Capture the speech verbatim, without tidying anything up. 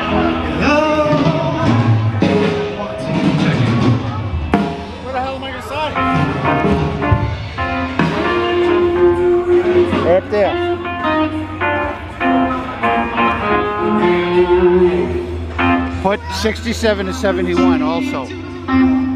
Where the hell am I gonna sign? Right up there. Put sixty-seven to seventy-one also.